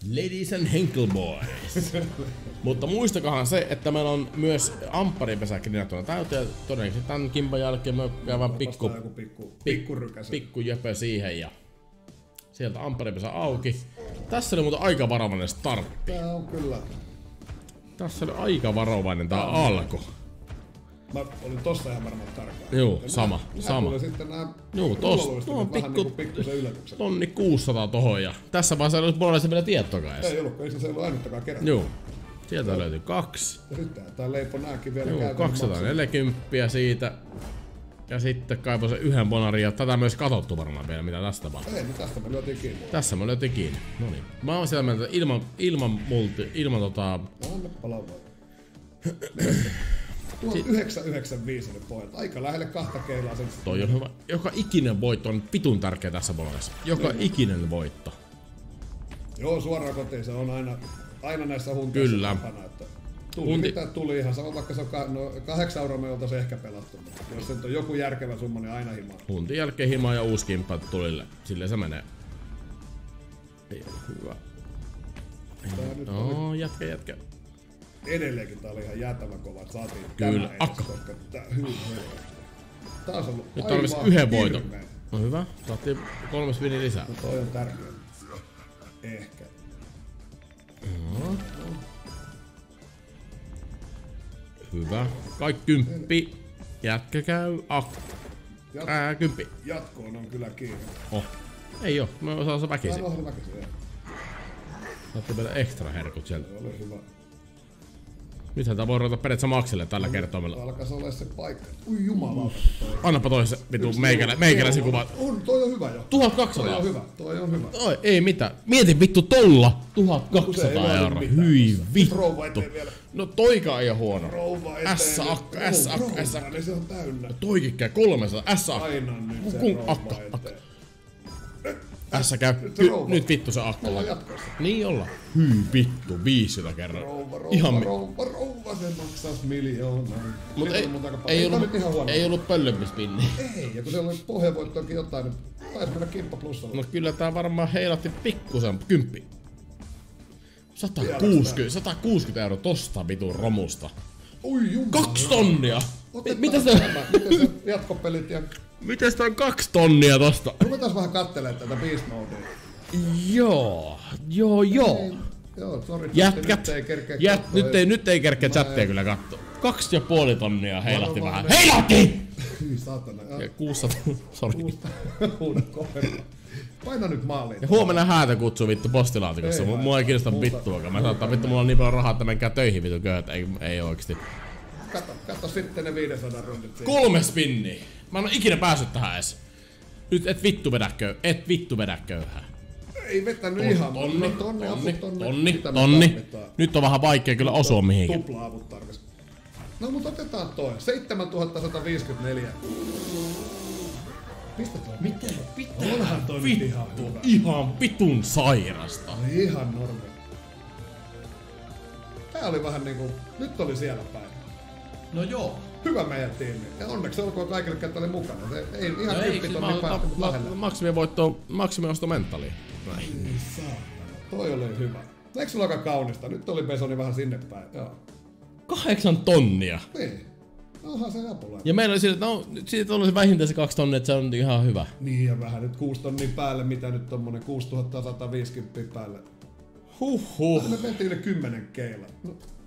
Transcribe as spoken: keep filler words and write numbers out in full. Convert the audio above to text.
Ladies and Henkel Boys. Mutta muistakahan se, että meillä on myös ampparinpesäkin näyttönä täyteen. Todennäköisesti tämän kimpan jälkeen me käydään pikku, pikku, pikku, pikku jöpö siihen ja sieltä ampparinpesä auki. Tässä oli muuten aika varovainen startti. Tää on kyllä. Tässä oli aika varovainen tää alku. Mä olin tossa ihan varmaan tarkkaan. Joo, sama, nää, sama. Nää sitten nää Joo, tossa. Tuo on pikku, pikkusen yllätyksen. Tonni kuusisataa tohon ja tässä vaiheessa ei olisi puolella vielä tietoakaan edes. Ei ollut, ei se ollut ainuttakaan kerran. Joo. Sieltä löytyi kaksi. Ja sitten tää leipo nääkin vielä Joo, kaksisataaneljäkymmentä siitä. Ja sitten kaivoi se yhden bonarin ja tätä myös katsottu varmaan vielä mitä tästä tapahtuu. Ei, niin tästä me lyötiin kiinni. Tässä me lyötiin kiinni. Noniin. Mä oon siellä mieltä, että ilman, ilman multi, ilman tota... Anna palaa vaan. tuhatyhdeksänsataayhdeksänkymmentäviisi oli pohjalta. Aika lähelle kahta keilaa sen. Toi on hyvä. Joka ikinen voitto on vitun tärkeä tässä bonarissa. Joka no. ikinen voitto. Joo, suoraan kotiin se on aina, aina näissä hunteissa. Kyllä. Tapana, että tuli Hunti... mitä tuli ihan sama, vaikka se on ka- no, kahdeksan euroa me oltais ehkä pelattu. Jos se on joku järkevä summa, niin aina himaa. Huntin jälkeen himaa ja uusi kimppa tulille. Silleen se menee. Ei ole hyvä. No, jätkä, jätkä. Edelleenkin tää oli ihan jäätävän kova, että saatiin Kyllä, tämä akka. edes, koska tää hyvä. Tää on ollut nyt tarvitsisi yhden voiton. No hyvä, saatiin kolme spinniä lisää. No toi on tärkeä. Ehkä. No. Hyvä. Kaikki kymppi. Jätkä käy. Ak. Jat- Ää, kymppi. Jatkoon on kyllä kiinni. Oh. Ei oo, me osaan se väkisin. Tää on väkisin, joo. Saatte vielä extra herkut sieltä. Se oli hyvä. Nythän tää voi ruveta periaatteessa maksille tällä kertoimella. Alkaisi olla se paikka. Ui jumalauta. Annapa toisen vitu meikälä, meikäläisen kuvat. On, toi on hyvä jo. tuhatkaksisataa. Toi on hyvä, toi on hyvä. Oi, ei mitään. Mieti vittu tolla. tuhatkaksisataa euroa. Hyi vittu. Rouva eteen vielä. No toika ei oo huono. Rouva eteen. S-akka, S-akka, S-akka. Niin se on täynnä. No toikin käy kolmesataa. S-akka. Aina nyt se Kun rouva akka, eteen. akka. S käy. Ky- nyt vittu se akka. Ollaan jatkossa. Niin olla. Hyi vittu, viisitoista kerran. Rouva, rouva, Ihan mi- rouva, rouva, se maksas miljoonan. Mut Nyt ei, on mun aika paljon. ei, Tää on ollut, nyt ihan huono. ei ollut pöllömpispinni. Ei, ja kun siellä oli pohjavoittoakin jotain, niin taisi mennä kimppa plussalla. No kyllä tää varmaan heilatti pikkusen. Kymppi. sata kuusikymmentä, sata kuusikymmentä euroa tosta vitun romusta. Ui jumala. Kaksi tonnia! Otetaan Mitä se tämä. Miten se jatkopelit ja... Mites tää on kaksi tonnia tosta? Ruvetaan vähän kattelemaan tätä Beast Modea. Joo, joo, joo. Ei, joo, sori. Jätkät, Nyt ei kerkeä jät, katsoa, nyt, ei, nyt ei kerkeä Mä chatteja en- kyllä katsoa. Kaksi ja puoli tonnia heilahti Varo vähän. vaan. Heilahti! Hyi saatana. Ja kuusisataa, sori. Huuda kohdalla. Paina nyt maaliin. Ja huomenna häätä kutsuu vittu postilaatikossa. Ei Mua, vai. mua ei kiinnosta Muuta. vittuakaan. Mä saattaa vittu, mulla on niin paljon rahaa, että menkää töihin vittu köyhät. Ei, ei oikeesti. Kato, kato sitten ne viisisataa rundit siinä. Kolme spinniä. Mä en oo ikinä päässyt tähän edes. Nyt et vittu vedä köy, et vittu vedä köyhää. Ei vetänyt Tonni, ihan. tonni, No, tonni, apu, tonni, Mitä me tonni. tarvitaan? Nyt on vähän vaikea kyllä osua mihinkään. Tupla-avut tarvis. No mut otetaan toi. seitsemäntuhatta sata viisikymmentäneljä. Mistä toi? Miten pitää Onhan toi nyt ihan vittu? hyvä. Ihan vitun sairasta. Ihan normi. Tää oli vähän niinku, nyt oli siellä päin. No joo. Hyvä meidän tiimi. Ja onneksi olkoon kaikille, ketkä oli mukana. Se ei ihan No ei, kymppi siis mä tonni oon päästä ma- lähelle. ma- maksimiovoitto, maksimiosto mentaliin. Näin. Ei saatana. Toi oli hyvä. Eikö sulla aika kaunista? Nyt oli Besoni vähän sinne päin. Joo. Kahdeksan tonnia. Niin. Onhan se apula. Ja meillä oli sillä, että no, siitä on se vähintään se kaksi tonnia, että se on ihan hyvä. Niin ja vähän nyt kuusi tonnia päälle, mitä nyt tommonen kuusituhatta sata viisikymmentä päälle. Huhhuh. Me mentiin yli kymmenen keila. No,